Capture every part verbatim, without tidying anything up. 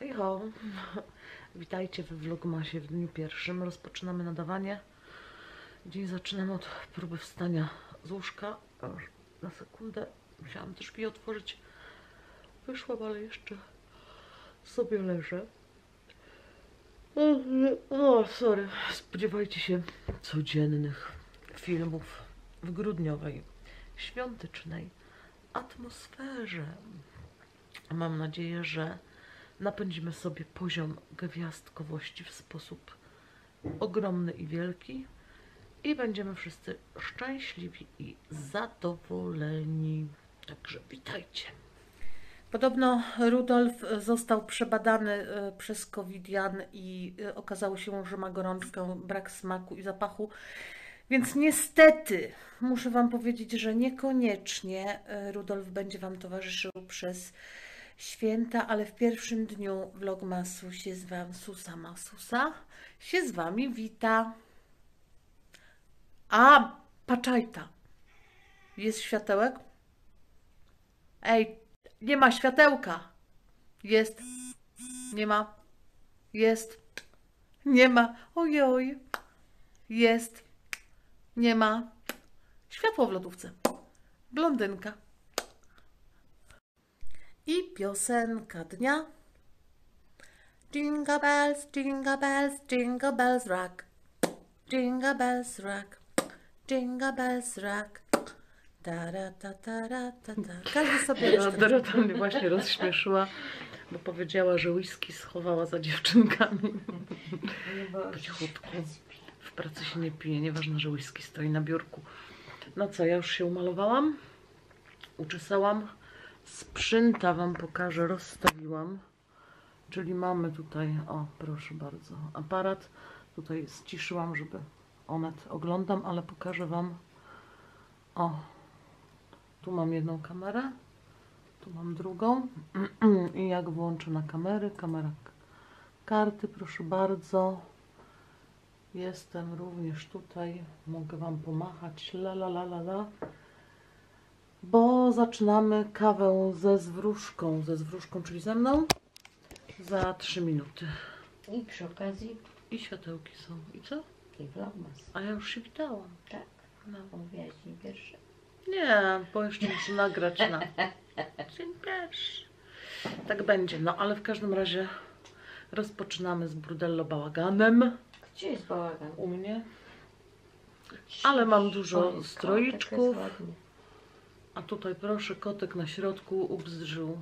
Hej ho! Witajcie we vlogmasie w dniu pierwszym. Rozpoczynamy nadawanie. Dzień zaczynam od próby wstania z łóżka. Aż na sekundę musiałam też drzwi otworzyć. Wyszłam, ale jeszcze sobie leżę. O, sorry. Spodziewajcie się codziennych filmów w grudniowej, świątecznej atmosferze. Mam nadzieję, że napędzimy sobie poziom gwiazdkowości w sposób ogromny i wielki i będziemy wszyscy szczęśliwi i zadowoleni. Także witajcie. Podobno Rudolf został przebadany przez covidian i okazało się, że ma gorączkę, brak smaku i zapachu. Więc niestety muszę Wam powiedzieć, że niekoniecznie Rudolf będzie Wam towarzyszył przez święta, ale w pierwszym dniu vlogmasu się z Wam Susa Masusa się z Wami wita. A, paczajta. Jest światełek? Ej, nie ma światełka. Jest. Nie ma. Jest. Nie ma. Ojoj. Jest. Nie ma. Światło w lodówce. Blondynka. I piosenka dnia. Jingle bells, jingle bells, jingle bells rock. Jingle bells rock. Jingle bells rock. Da, da, da, da, da, da. Każdy sobie Dorota mnie właśnie rozśmieszyła, bo powiedziała, że whisky schowała za dziewczynkami. Po cichutku. W pracy się nie pije, nieważne, że whisky stoi na biurku. No co, ja już się umalowałam, uczesałam, sprzęta Wam pokażę, rozstawiłam. Czyli mamy tutaj, o proszę bardzo, aparat. Tutaj ściszyłam, żeby onet oglądam, ale pokażę Wam. O, tu mam jedną kamerę, tu mam drugą. I jak włączę na kamery, kamera karty, proszę bardzo. Jestem również tutaj, mogę Wam pomachać, la la la la la. Bo zaczynamy kawę ze zwróżką, ze zwróżką, czyli ze mną, za trzy minuty. I przy okazji... I światełki są. I co? I vlogmas. A ja już się witałam. Tak. No. Mówiłaś dzień pierwszy. Nie, bo jeszcze muszę nagrać na dzień pierwszy. Tak będzie, no ale w każdym razie rozpoczynamy z burdello bałaganem. Gdzie jest bałagan? U mnie. Ale mam dużo Oj, stroiczków. kotek jest ładny. A tutaj proszę, kotek na środku ubzdżył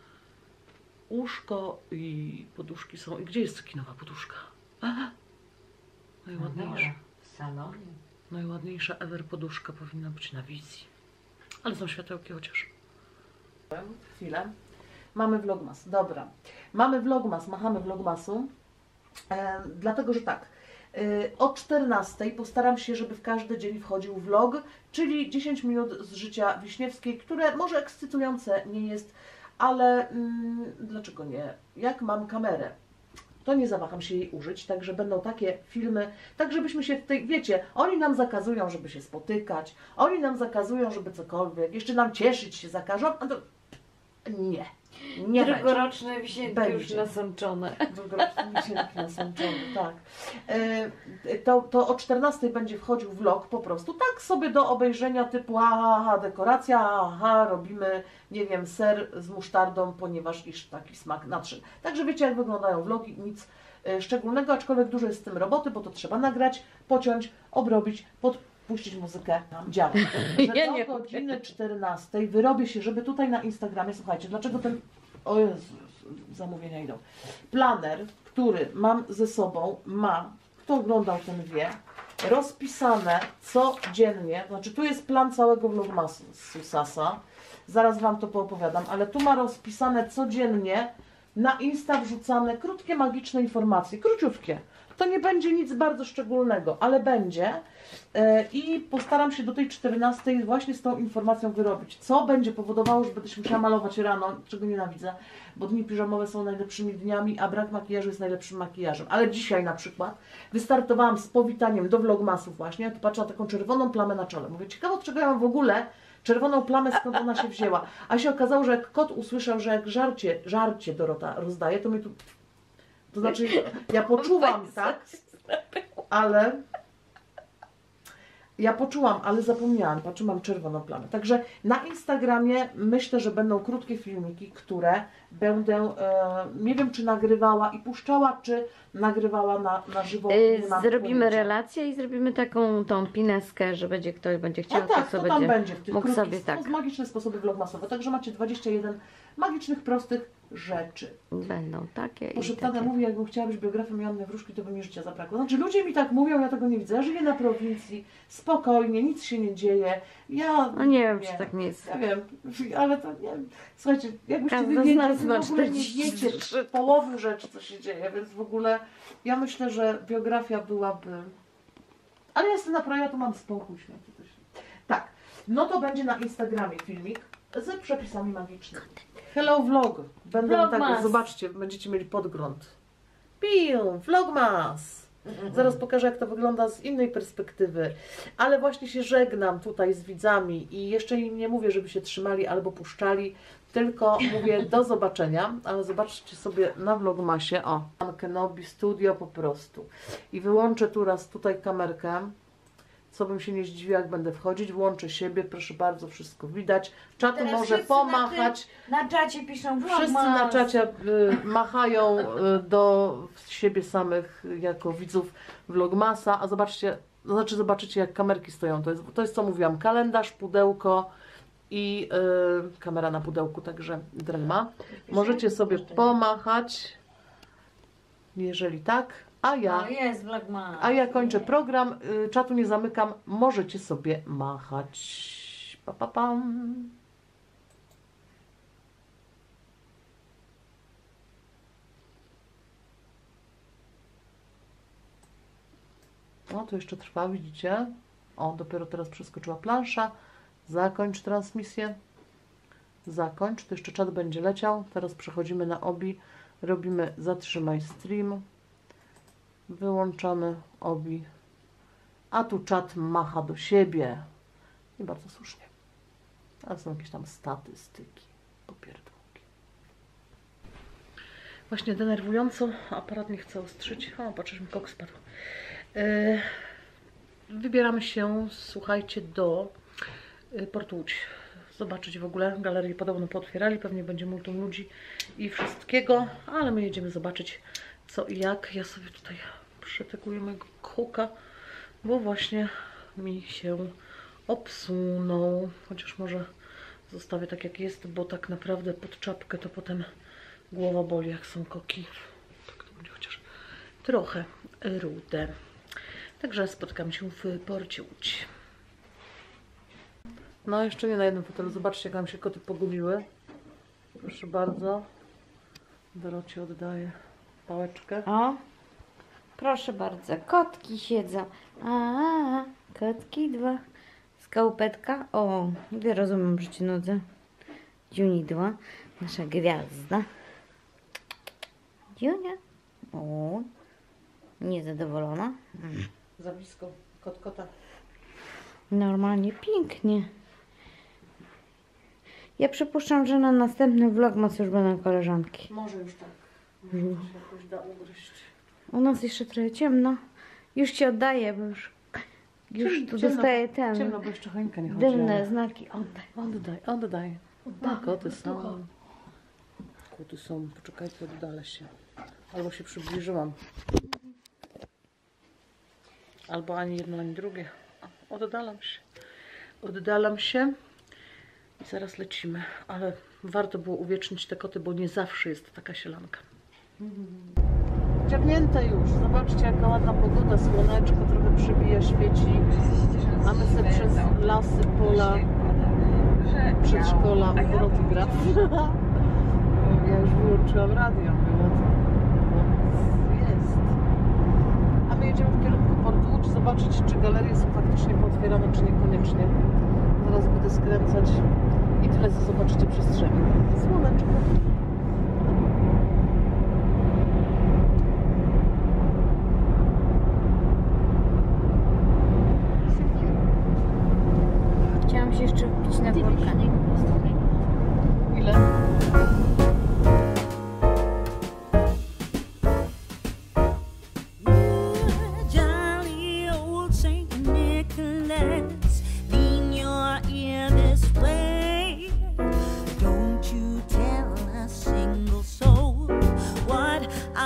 łóżko i poduszki są. I gdzie jest kinowa poduszka? Aha. Najładniejsza. W salonie. Najładniejsza ever poduszka powinna być na wizji. Ale są światełki chociaż. Chwilę. Mamy vlogmas. Dobra. Mamy vlogmas. Machamy vlogmasu. E, dlatego, że tak. E, o czternastej postaram się, żeby w każdy dzień wchodził vlog, czyli dziesięć minut z życia Wiśniewskiej, które może ekscytujące nie jest, ale mm, dlaczego nie? Jak mam kamerę, to nie zawaham się jej użyć, także będą takie filmy, tak żebyśmy się w tej, wiecie, oni nam zakazują, żeby się spotykać, oni nam zakazują, żeby cokolwiek, jeszcze nam cieszyć się zakażą, a to nie, nie Drugoroczne wisienki Będzie. już nasączone. Drugoroczne wisienki nasączone, tak. E, to, to o czternastej będzie wchodził vlog po prostu, tak sobie do obejrzenia typu aha, dekoracja, aha, robimy, nie wiem, ser z musztardą, ponieważ iż taki smak nadszedł. Także wiecie, jak wyglądają vlogi, nic e, szczególnego, aczkolwiek dużo jest z tym roboty, bo to trzeba nagrać, pociąć, obrobić, podpuścić muzykę, działa. Że Ja do nie godziny czternastej wyrobię się, żeby tutaj na Instagramie, słuchajcie, dlaczego ten, o Jezu, zamówienia idą, planer, który mam ze sobą, ma, kto oglądał ten wie, rozpisane codziennie, znaczy tu jest plan całego vlogmasu z Susasa, zaraz Wam to poopowiadam, ale tu ma rozpisane codziennie na Insta wrzucane krótkie, magiczne informacje, króciutkie. To nie będzie nic bardzo szczególnego, ale będzie i postaram się do tej czternastej właśnie z tą informacją wyrobić, co będzie powodowało, że będę się musiała malować rano, czego nienawidzę, bo dni piżamowe są najlepszymi dniami, a brak makijażu jest najlepszym makijażem. Ale dzisiaj na przykład wystartowałam z powitaniem do vlogmasów właśnie, ja tu patrzę na taką czerwoną plamę na czole. Mówię, ciekawe, od czego ja mam w ogóle czerwoną plamę, skąd ona się wzięła. A się okazało, że jak kot usłyszał, że jak żarcie, żarcie Dorota rozdaje, to mnie tu... To znaczy, ja poczułam, tak? Ale... Ja poczułam, ale zapomniałam, patrzę, mam czerwoną plamę. Także na Instagramie myślę, że będą krótkie filmiki, które będę, e, nie wiem czy nagrywała i puszczała, czy nagrywała na, na żywo. Yy, na zrobimy płycie. relację i zrobimy taką tą pineskę, że będzie ktoś będzie chciał, A tak, to, to co tam będzie będzie w tych mógł krótkich, sobie tak. spo- magiczne sposoby vlogmasowe. Także macie dwadzieścia jeden magicznych, prostych rzeczy. Będą takie i Poszeptane takie. mówi, jakbym chciała być biografem Joanny Wróżki, to by mi życia zabrakło. Znaczy ludzie mi tak mówią, ja tego nie widzę. Ja żyję na prowincji, spokojnie, nic się nie dzieje. Ja No nie wiem, czy tak nie jest. Ja wiem, ale to nie wiem. Słuchajcie, jakbyście Każda wy z wiedzieli, nas to ma w ogóle nie czterdzieści wiecie trzy. połowy rzeczy, co się dzieje, więc w ogóle ja myślę, że biografia byłaby... Ale ja jestem na pro, ja tu mam spokój, święty też. Tak, no to będzie na Instagramie filmik z przepisami magicznymi. Hello vlog. Będą Vlogmas. tak, zobaczcie, będziecie mieli podgląd. Piu, vlogmas. Zaraz pokażę, jak to wygląda z innej perspektywy. Ale właśnie się żegnam tutaj z widzami i jeszcze im nie mówię, żeby się trzymali albo puszczali, tylko mówię do zobaczenia, ale zobaczcie sobie na vlogmasie, o, mam Kenobi Studio po prostu. I wyłączę tu raz tutaj kamerkę, co bym się nie zdziwiła, jak będę wchodzić, włączę siebie, proszę bardzo, wszystko widać. Czatu Teraz może wszyscy pomachać. Na, ty, na czacie piszą vlogmas. Wszyscy na czacie y, machają y, do siebie samych jako widzów vlogmasa, a zobaczcie, to znaczy zobaczycie, jak kamerki stoją. To jest, to jest co mówiłam, kalendarz, pudełko i y, kamera na pudełku, także drema. Możecie sobie pomachać, jeżeli tak, a ja, No jest vlogmas. a ja kończę program, y, czatu nie zamykam, możecie sobie machać. Pa, pa, pam. No, to jeszcze trwa, widzicie? O, dopiero teraz przeskoczyła plansza. Zakończ transmisję. Zakończ, to jeszcze czat będzie leciał. Teraz przechodzimy na obi. Robimy zatrzymaj stream. Wyłączamy obi. A tu czat macha do siebie. I bardzo słusznie. Ale są jakieś tam statystyki. Popierdółki. Właśnie denerwująco. Aparat nie chce ostrzyć. O, patrzysz, mi kok spadł. Yy, wybieramy się, słuchajcie, do yy, Portu Łódź. Zobaczyć w ogóle. Galerię podobno pootwierali. Pewnie będzie multum ludzi i wszystkiego. Ale my jedziemy zobaczyć co i jak. Ja sobie tutaj przeteguję mojego koka, bo właśnie mi się obsunął. Chociaż może zostawię tak jak jest, bo tak naprawdę pod czapkę to potem głowa boli, jak są koki. Tak to będzie chociaż trochę rude. Także spotkam się w Porcie Łódź. No jeszcze nie na jednym fotelu. Zobaczcie, jak nam się koty pogubiły. Proszę bardzo. Dorocie oddaję pałeczkę. O, proszę bardzo, kotki siedzą. A, kotki dwa. Skałpetka. O, nie rozumiem, że ci nudzę. Dziunidła, nasza gwiazda. Dziunia. O, niezadowolona. Mm. Za blisko. Kot kota. Normalnie pięknie. Ja przypuszczam, że na następny vlogmas już będą koleżanki. Może już tak. Może to się jakoś da ugryźć. U nas jeszcze trochę ciemno. Już ci oddaję, bo już, już Ciemno, tu ciemno, dostaję ten. Ciemno, bo jeszcze choinka nie chodzi. Dymne znaki. Oddaj. Oddaj, oddaj. Oddaj. Koty są. Koty są. Poczekajcie, oddalę się. Albo się przybliżyłam. Albo ani jedno, ani drugie. Oddalam się. Oddalam się. I zaraz lecimy. Ale warto było uwiecznić te koty, bo nie zawsze jest taka sielanka. Ciągnięte już. Zobaczcie, jaka ładna pogoda. Słoneczko trochę przybija, świeci. A my sobie przez lasy, pola, przedszkola, Doroty gra. Ja już wyłączyłam radio. Jest. A my jedziemy w kierunku Portu Łódź zobaczyć, czy galerie są faktycznie pootwierane, czy niekoniecznie. Zaraz będę skręcać i tyle co zobaczycie przestrzeni. Słoneczko. Chciałam się jeszcze wbić na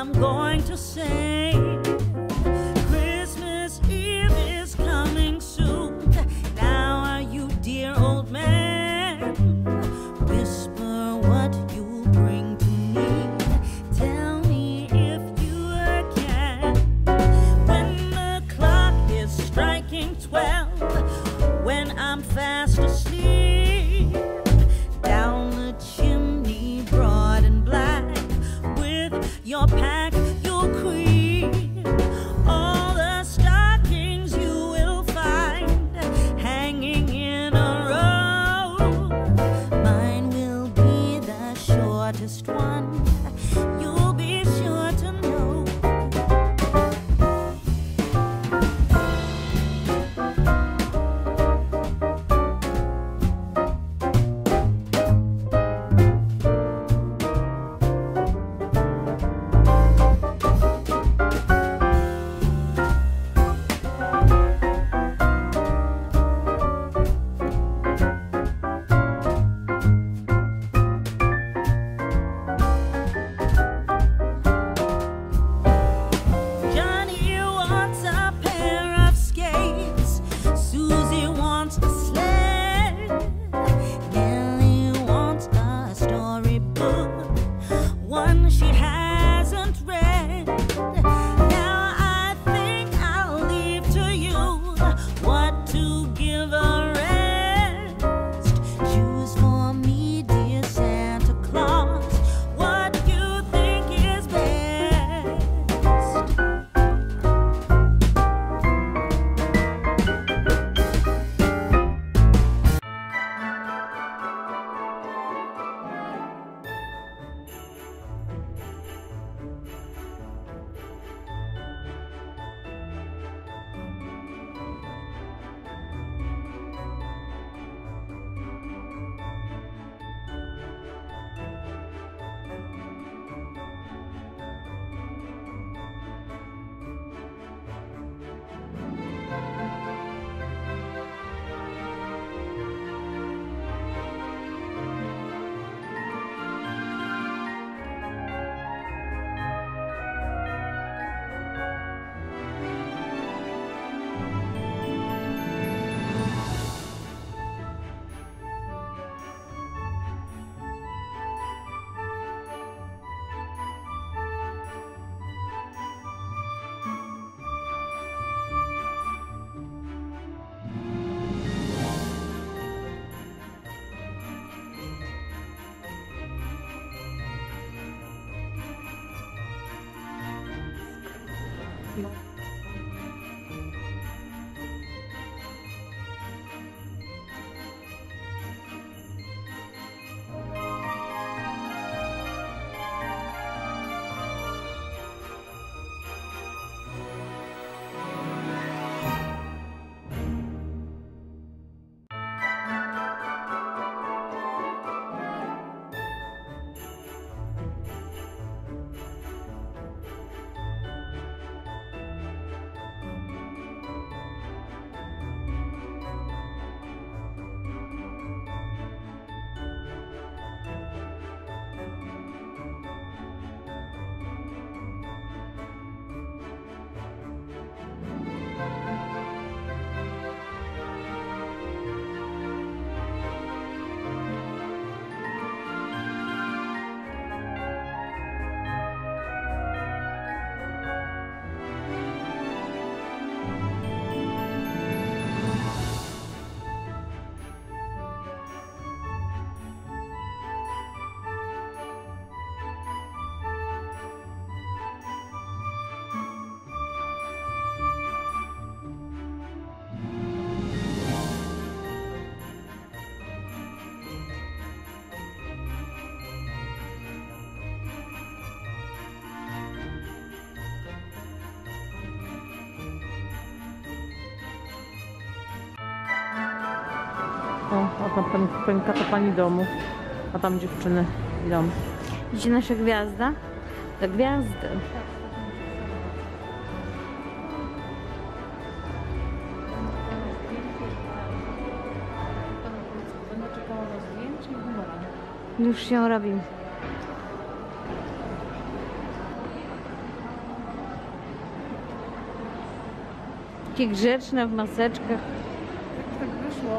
I'm going to say. Christmas Eve is coming soon. Now are you, dear old man? Whisper what you bring to me. Tell me if you can. When the clock is striking twelve, when I'm fast asleep, down the chimney broad and black, with your pack you'll creep. All the stockings you will find hanging in a row. Mine will be the shortest one, you'll be sure to know. Johnny wants a pair of skates, Susie wants a sled, Nellie wants a storybook, one she hasn't read. Now I think I'll leave to you what to give her rest. Choose for me, dear Santa Claus, what you think is best. O, a tam pan, pęka to pani domu, a tam dziewczyny idą. Gdzie nasza gwiazda? Do gwiazdy. Będę czekała na zdjęcie i numerami. Już się robi. Takie grzeczne w maseczkach. Tak wyszło.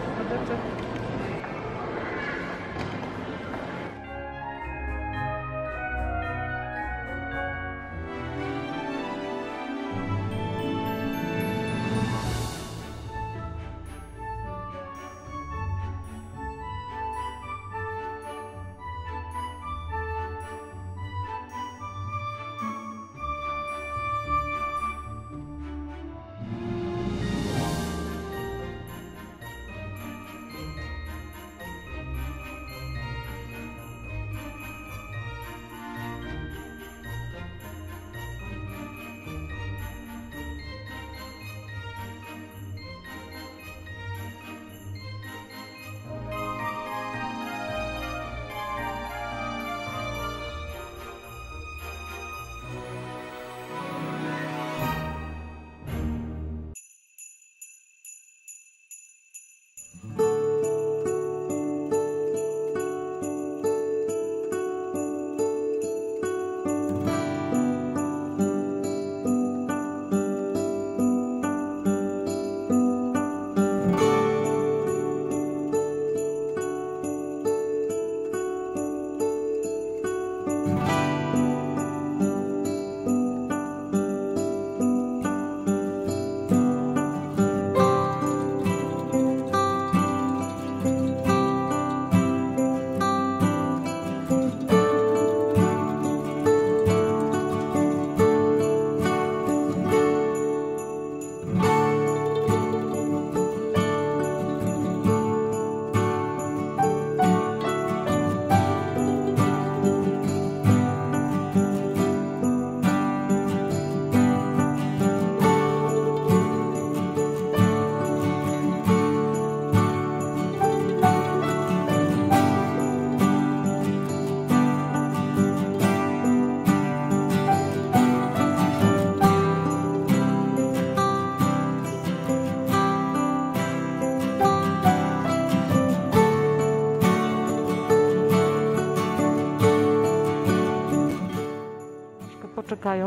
Poczekają,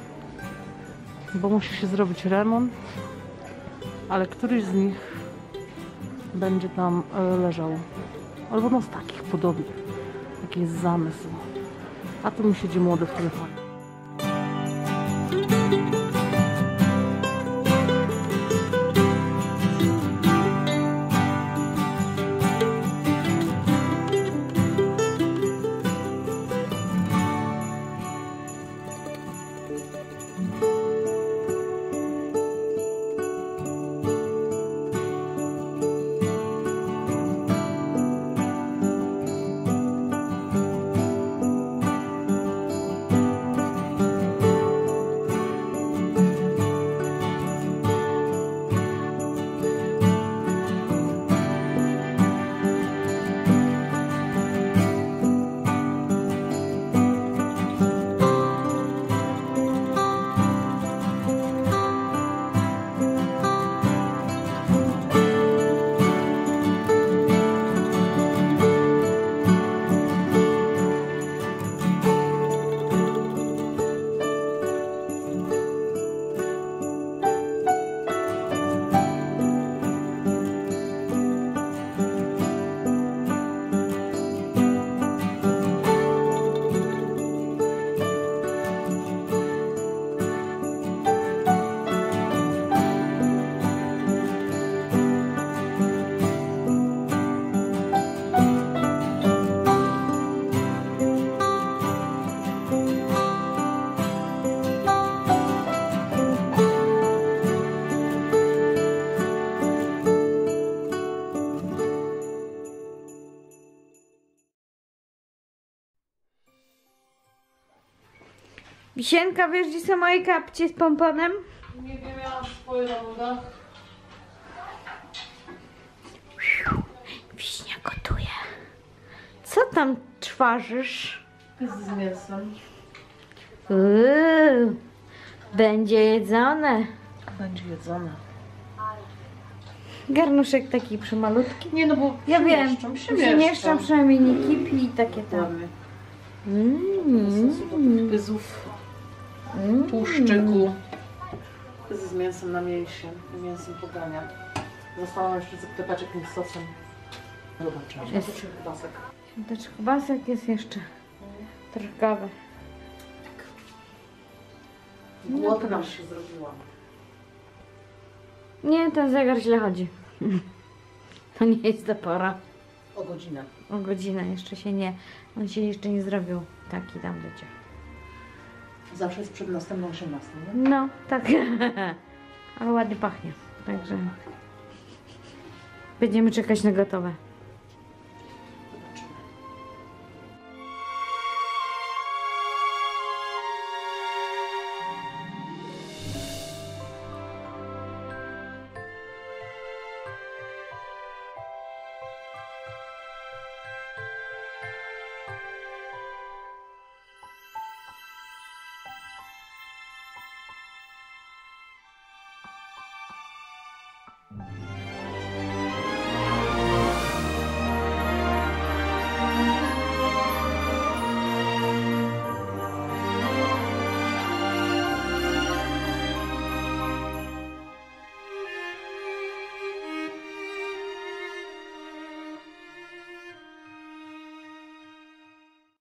bo musi się zrobić remont, ale któryś z nich będzie tam leżał. Albo no z takich podobnych. Taki jest zamysł. A tu mi siedzi młody w telefonie. Wisienka, wiesz, gdzie są moje kapcie z pomponem? Nie wiem, ja mam swoje na nogach. Wiśnia gotuje. Co tam czwarzysz? Z mięsem. Uuu, będzie jedzone. Będzie jedzone. Garnuszek taki przymalutki. Nie no, bo Ja wiem, się się mieszczą, przynajmniej nie kipi i takie tam. Ładnie. Mm, Sosu do tych pyzów, tłuszczyku. z mięsem na mięsie, mięsem pogania. Zostałam jeszcze zaklepać jakimś sosem. Zobaczymy. Jest. Jest kiełbasek. Świąteczny kubasek jest jeszcze. Trochę kawy. Głodna proszę. się zrobiłam. Nie, ten zegar źle chodzi. To nie jest ta pora. O godzinę. O godzinę jeszcze się nie. On się jeszcze nie zrobił. Taki tam wiecie. Zawsze jest przed następną osiemnastą, nie? No, tak. Ale ładnie pachnie. Także będziemy czekać na gotowe. Zobaczymy.